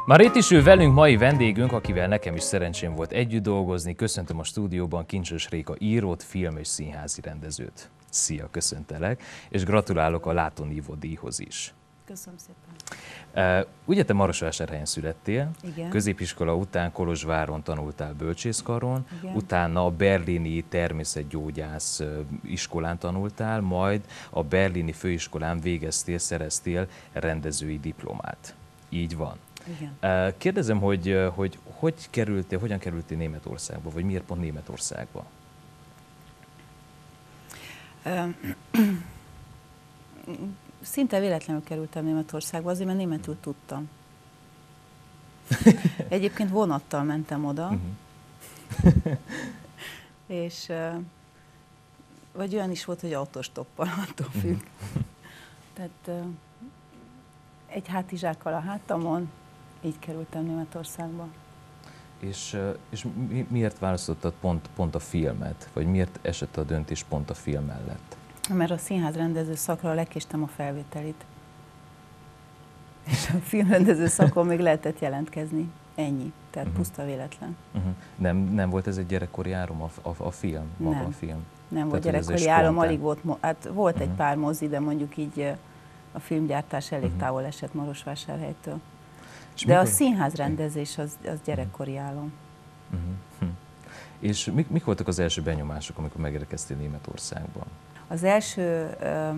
Már itt is ő velünk mai vendégünk, akivel nekem is szerencsém volt együtt dolgozni. Köszöntöm a stúdióban Kincsös Réka írót, film- és színházi rendezőt. Szia, köszöntelek, és gratulálok a Látónívó díjhoz is. Köszönöm szépen. Ugye te Marosvásárhelyen születtél, Igen. Középiskola után Kolozsváron tanultál bölcsészkaron, Igen. utána a berlini természetgyógyász iskolán tanultál, majd a berlini főiskolán szereztél rendezői diplomát. Így van. Igen. Kérdezem, hogyan kerültél Németországba, vagy miért pont Németországba? Szinte véletlenül kerültem Németországba, azért, mert németül tudtam. Egyébként vonattal mentem oda, és vagy olyan is volt, hogy autostoppal, attól függ. Tehát egy hátizsákkal a hátamon, így kerültem Németországba. És miért választottad pont a filmet? Vagy miért esett a döntés pont a film mellett? Mert a színházrendező szakra lekéstem a felvételit. És a filmrendező szakon még lehetett jelentkezni. Ennyi. Tehát puszta véletlen. Nem volt ez egy gyerekkori álom a film? Maga a film? Nem volt gyerekkori álom, alig volt. Hát volt egy pár mozi, de mondjuk így a filmgyártás elég távol esett Marosvásárhelytől. De a színházrendezés az gyerekkori álom. És mik voltak az első benyomások, amikor megérkeztél Németországban? Az első,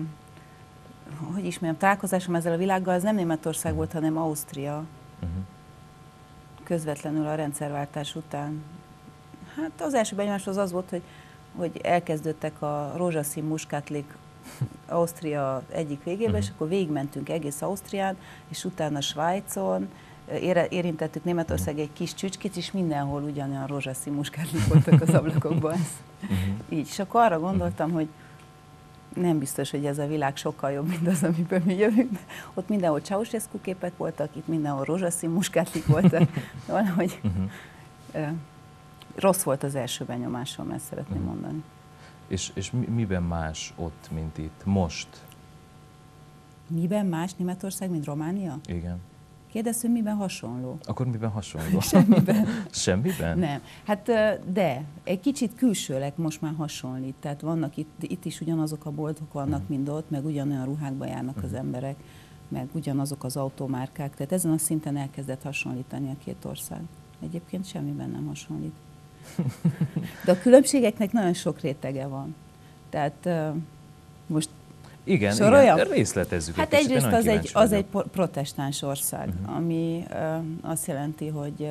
találkozásom ezzel a világgal, az nem Németország volt, hanem Ausztria. Közvetlenül a rendszerváltás után. Hát az első benyomás az volt, hogy elkezdődtek a rózsaszín muskátlik Ausztria egyik végébe, és akkor végigmentünk egész Ausztrián, és utána Svájcon, érintettük Németország egy kis csücskét, és mindenhol ugyanolyan rózsaszín muskátlik voltak az ablakokban. Így. És akkor arra gondoltam, hogy nem biztos, hogy ez a világ sokkal jobb, mint az, amiből mi jövünk. Ott mindenhol Ceausescu képek voltak, itt mindenhol rózsaszín muskátlik voltak. Valahogy rossz volt az első benyomásom, ezt szeretném mondani. És miben más ott, mint itt most? Miben más Németország, mint Románia? Igen. Kérdezz, hogy miben hasonló? Akkor miben hasonló? Semmiben. Semmiben? Nem. Hát de, egy kicsit külsőleg most már hasonlít. Tehát vannak itt is ugyanazok a boltok vannak, mint ott, meg ugyanolyan ruhákba járnak az emberek, meg ugyanazok az automárkák. Tehát ezen a szinten elkezdett hasonlítani a két ország. Egyébként semmiben nem hasonlít. De a különbségeknek nagyon sok rétege van. Tehát most igen, részletezzük. Hát egyrészt az egy protestáns ország, ami azt jelenti, hogy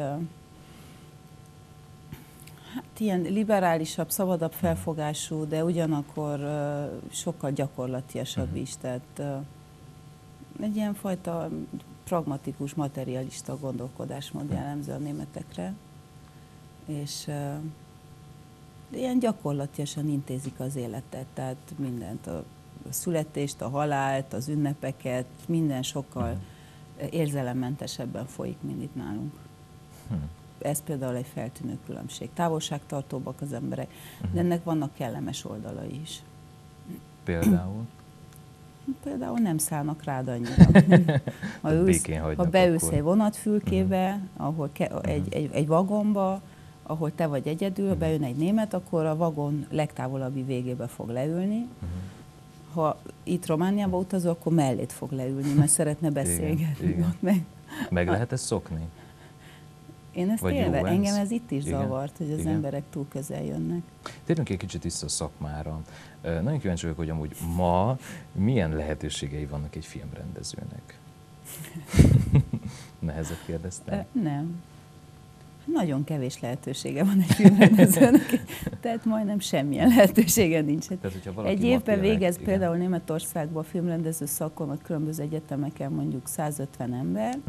hát ilyen liberálisabb, szabadabb felfogású, de ugyanakkor sokkal gyakorlatiasabb is. Tehát egy ilyen fajta pragmatikus, materialista gondolkodásmód jellemző a németekre, és ilyen gyakorlatiasan intézik az életet, tehát mindent, a születést, a halált, az ünnepeket, minden sokkal érzelemmentesebben folyik, mint itt nálunk. Ez például egy feltűnő különbség. Távolságtartóbbak az emberek, de ennek vannak kellemes oldalai is. Például? Például nem szállnak rád annyira. Ha beülsz egy vonatfülkébe, ahol egy vagomba, ahol te vagy egyedül, bejön egy német, akkor a vagon legtávolabbi végébe fog leülni. Ha itt Romániába utazol, akkor mellét fog leülni, mert szeretne beszélgetni. Igen. Meg lehet ezt szokni? Én ezt élve, engem ez itt is zavart, hogy az emberek túl közel jönnek. Térjünk egy kicsit vissza a szakmára. Nagyon kíváncsi vagyok, hogy amúgy ma milyen lehetőségei vannak egy filmrendezőnek? Nehezebb kérdeztem? Nem. Nagyon kevés lehetősége van egy filmrendezőnek, tehát majdnem semmilyen lehetősége nincs. Egy évben végez például Németországban a filmrendező szakon, a különböző egyetemeken mondjuk 150 ember,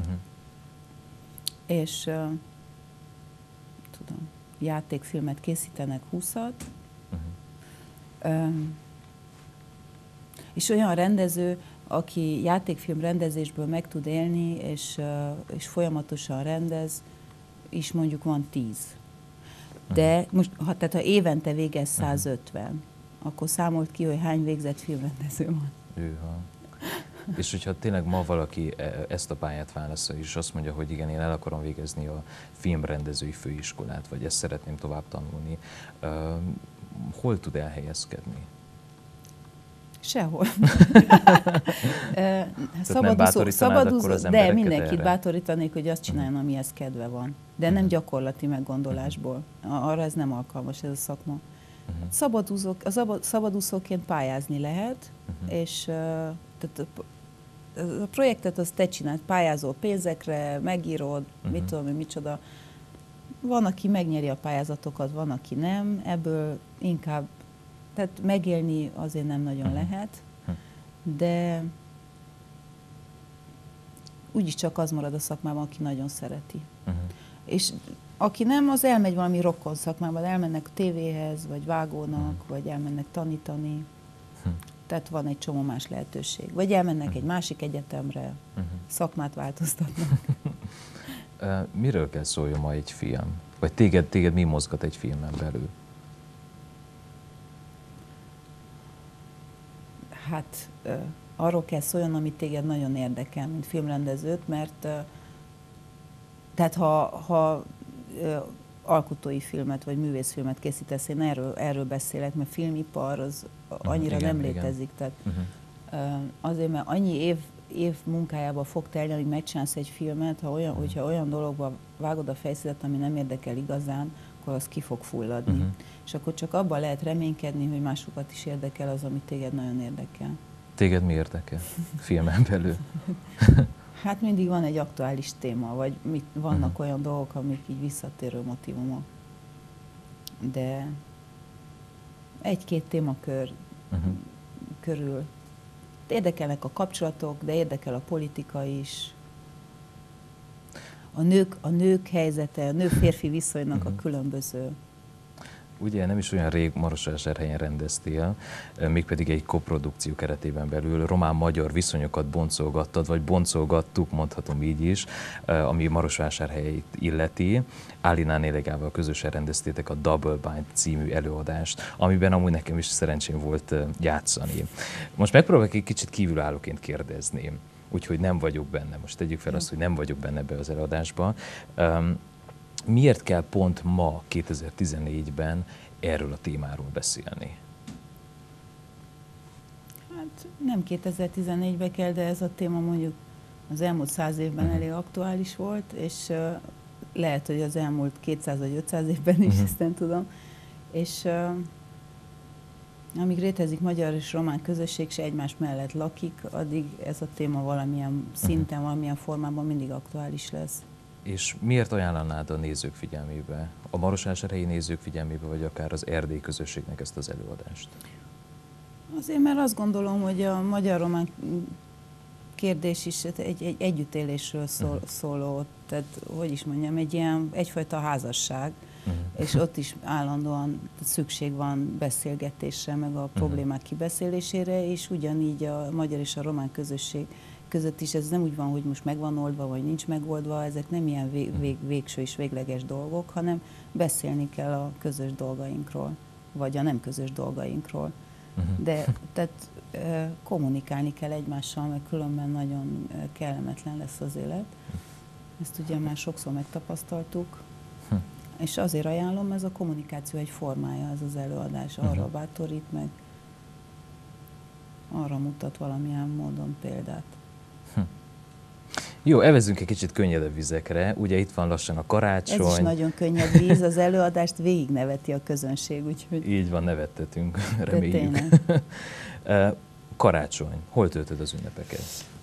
és tudom, játékfilmet készítenek 20-at, és olyan rendező, aki játékfilm rendezésből meg tud élni, és folyamatosan rendez, is mondjuk van 10. De most, ha évente végez 150, akkor számolt ki, hogy hány végzett filmrendező van. És hogyha tényleg ma valaki ezt a pályát válaszol, és azt mondja, hogy igen, én el akarom végezni a filmrendezői főiskolát, vagy ezt szeretném tovább tanulni, hol tud elhelyezkedni? Sehol. Szabadúszó, de mindenkit bátorítanék, hogy azt csináljon, amihez kedve van. De nem gyakorlati meggondolásból. Arra ez nem alkalmas, ez a szakma. Szabadúszóként pályázni lehet, és tehát a projektet azt te csinálod, pályázol pénzekre, megírod, mit tudom én, micsoda. Van, aki megnyeri a pályázatokat, van, aki nem. Ebből inkább, tehát megélni azért nem nagyon lehet, de úgyis csak az marad a szakmában, aki nagyon szereti. És aki nem, az elmegy valami rokon szakmában, elmennek tévéhez, vagy vágónak, vagy elmennek tanítani. Tehát van egy csomó más lehetőség. Vagy elmennek egy másik egyetemre, szakmát változtatnak. Miről kell szóljon ma egy film? Vagy téged mi mozgat egy filmen belül? Hát arról kell szóljon, ami téged nagyon érdekel, mint filmrendezőt, mert tehát ha alkotói filmet vagy művészfilmet készítesz, én erről beszélek, mert filmipar az annyira nem létezik. Tehát, azért, mert annyi év munkájába fog telni, hogy megcsinálsz egy filmet, hogyha olyan dologba vágod a fejszédet, ami nem érdekel igazán, akkor az ki fog fulladni. És akkor csak abban lehet reménykedni, hogy másokat is érdekel az, ami téged nagyon érdekel. Téged mi érdekel filmen belül? Hát mindig van egy aktuális téma, vagy vannak olyan dolgok, amik így visszatérő motívumok. De egy-két témakör körül érdekelnek a kapcsolatok, de érdekel a politika is. A nők helyzete, a nő-férfi viszonynak a különböző. Ugye nem is olyan rég Marosvásárhelyen rendeztél, mégpedig egy koprodukció keretében belül román-magyar viszonyokat boncolgattad, vagy boncolgattuk, mondhatom így is, ami Marosvásárhelyet illeti. Álinál Nélegával közösen rendeztétek a Double Bind című előadást, amiben amúgy nekem is szerencsém volt játszani. Most megpróbálok egy kicsit kívülállóként kérdezni, úgyhogy nem vagyok benne. Most tegyük fel azt, hogy nem vagyok benne ebbe az előadásba. Miért kell pont ma, 2014-ben erről a témáról beszélni? Hát nem 2014-ben kell, de ez a téma mondjuk az elmúlt 100 évben elég aktuális volt, és lehet, hogy az elmúlt 200 vagy 500 évben is, ezt nem tudom. És amíg létezik magyar és román közösség, és egymás mellett lakik, addig ez a téma valamilyen szinten, valamilyen formában mindig aktuális lesz. És miért ajánlanád a nézők figyelmébe, a marosvásárhelyi nézők figyelmébe, vagy akár az erdélyi közösségnek ezt az előadást? Azért, mert azt gondolom, hogy a magyar-román kérdés is egy együttélésről szóló, tehát hogy is mondjam, egyfajta házasság, és ott is állandóan szükség van beszélgetésre, meg a problémák kibeszélésére, és ugyanígy a magyar és a román közösség között is ez nem úgy van, hogy most meg van oldva, vagy nincs megoldva, ezek nem ilyen végső és végleges dolgok, hanem beszélni kell a közös dolgainkról, vagy a nem közös dolgainkról. De tehát kommunikálni kell egymással, mert különben nagyon kellemetlen lesz az élet. Ezt ugye már sokszor megtapasztaltuk, és azért ajánlom, ez a kommunikáció egy formája, ez az előadás, arra bátorít meg, arra mutat valamilyen módon példát. Jó, evezünk egy kicsit könnyedebb vizekre. Ugye itt van lassan a karácsony. Ez is nagyon könnyed víz, az előadást végig neveti a közönség, úgyhogy... Így van, nevettetünk, reméljük. Karácsony. Hol töltöd az ünnepeket?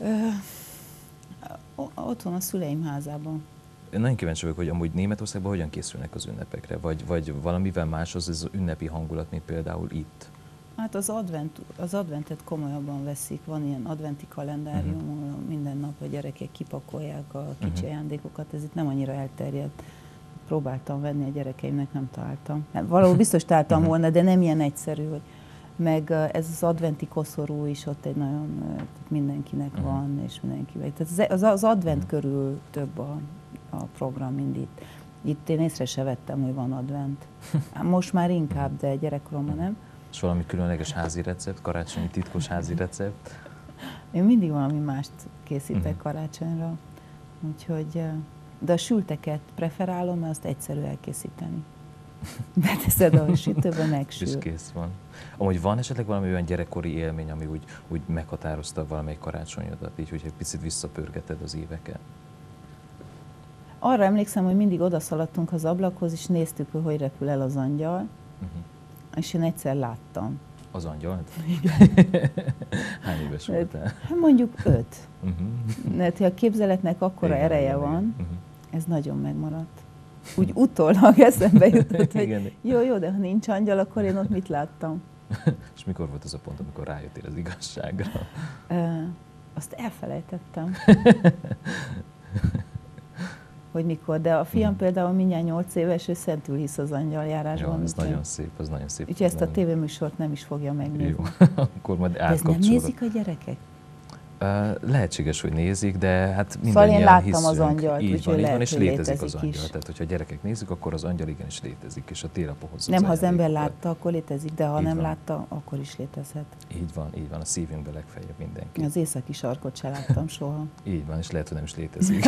Otthon a szüleim házában. Én nagyon kíváncsi vagyok, hogy amúgy Németországban hogyan készülnek az ünnepekre, vagy valamivel más az ünnepi hangulat, mint például itt? Hát az adventet komolyabban veszik, van ilyen adventi kalendárium, minden nap a gyerekek kipakolják a kicsi ajándékokat, ez itt nem annyira elterjedt. Próbáltam venni a gyerekeimnek, nem találtam. Valahol biztos találtam volna, de nem ilyen egyszerű. Meg ez az adventi koszorú is ott egy nagyon, mindenkinek van, és mindenkivel. Tehát az advent körül több a program, mint itt. Itt én észre se vettem, hogy van advent. Most már inkább, de gyerekkoromban nem. És valami különleges házi recept, karácsonyi titkos házi recept? Én mindig valami mást készítek karácsonyra. Úgyhogy, de a sülteket preferálom, mert azt egyszerű elkészíteni. Beteszed a sütőbe, megsül. És kész van. Amúgy van esetleg valami olyan gyerekkori élmény, ami úgy meghatározta valamelyik karácsonyodat, így, hogy egy picit visszapörgeted az éveket? Arra emlékszem, hogy mindig odaszaladtunk az ablakhoz, és néztük, hogy repül el az angyal, és én egyszer láttam. Az angyalt? Igen. Hány éves voltál? Hát mondjuk 5. Mert a képzeletnek akkora ereje van, ez nagyon megmaradt. Úgy utólag eszembe jutott, hogy jó, de ha nincs angyal, akkor én ott mit láttam. És mikor volt az a pont, amikor rájöttél az igazságra? Azt elfelejtettem. Hogy mikor, de a fiam például mindjárt 8 éves, ő szentül hisz az angyaljárásban. Jó, ez nagyon szép, az nagyon szép. Úgyhogy ezt a tévéműsort nem is fogja megnézni. Jó, akkor majd átkapcsolod. Ez nem nézik a gyerekek? Lehetséges, hogy nézik, de hát szóval mindannyian én láttam az angyalt, így van, lehet, és létezik az angyal. is. Tehát, hogyha a gyerekek nézik, akkor az angyal igenis létezik, és a télapó hozza. Nem, ha az ember látta, akkor létezik, de ha így nem van. látta, akkor is létezhet. Így van, a szívünkbe legfeljebb mindenki. Az északi sarkot se láttam soha. Így van, és lehet, hogy nem is létezik.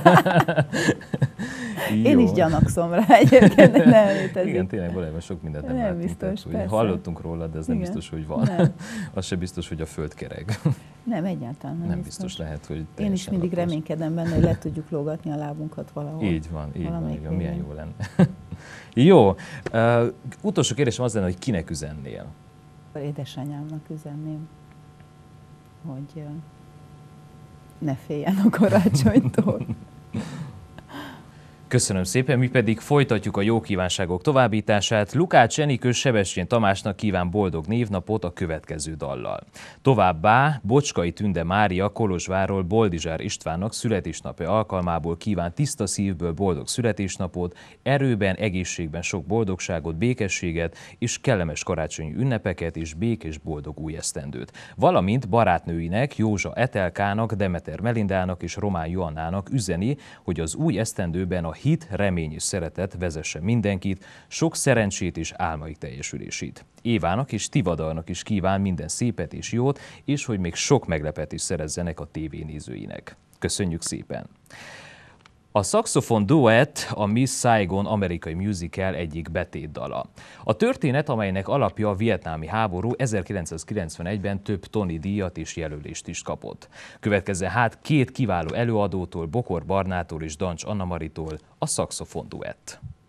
Én is gyanakszom rá egyébként, de nem létezik. Igen, tényleg valójában sok mindent nem látunk. Biztos, Tehát, hallottunk róla, de ez nem biztos, hogy van. Az se biztos, hogy a föld kereg. Nem, egyáltalán nem biztos. Lehet, hogy én is mindig reménykedem benne, hogy le tudjuk lógatni a lábunkat valahol. Így van, milyen jó lenne. Jó, utolsó kérdésem az lenne, hogy kinek üzennél? Édesanyámnak üzenném, hogy ne féljen a karácsonytól. Köszönöm szépen, mi pedig folytatjuk a jó kívánságok továbbítását. Lukács Enikő Sebestyén Tamásnak kíván boldog névnapot a következő dallal. Továbbá Bocskai Tünde Mária Kolozsvárról Boldizsár Istvánnak születésnapja alkalmából kíván tiszta szívből boldog születésnapot, erőben, egészségben sok boldogságot, békességet és kellemes karácsonyi ünnepeket és békés boldog új esztendőt. Valamint barátnőinek, Józsa Etelkának, Demeter Melindának és Román Joannának üzeni, hogy az új esztendőben a hit, remény és szeretet vezesse mindenkit, sok szerencsét és álmaik teljesülését. Évának és Tivadarnak is kíván minden szépet és jót, és hogy még sok meglepetést szerezzenek a tévénézőinek. Köszönjük szépen! A szaxofon duett a Miss Saigon amerikai musical egyik betétdala. A történet, amelynek alapja a vietnámi háború, 1991-ben több Tony díjat és jelölést is kapott. Következzen hát két kiváló előadótól, Bokor Barnától és Dancs Anna Maritól a szaxofon duett.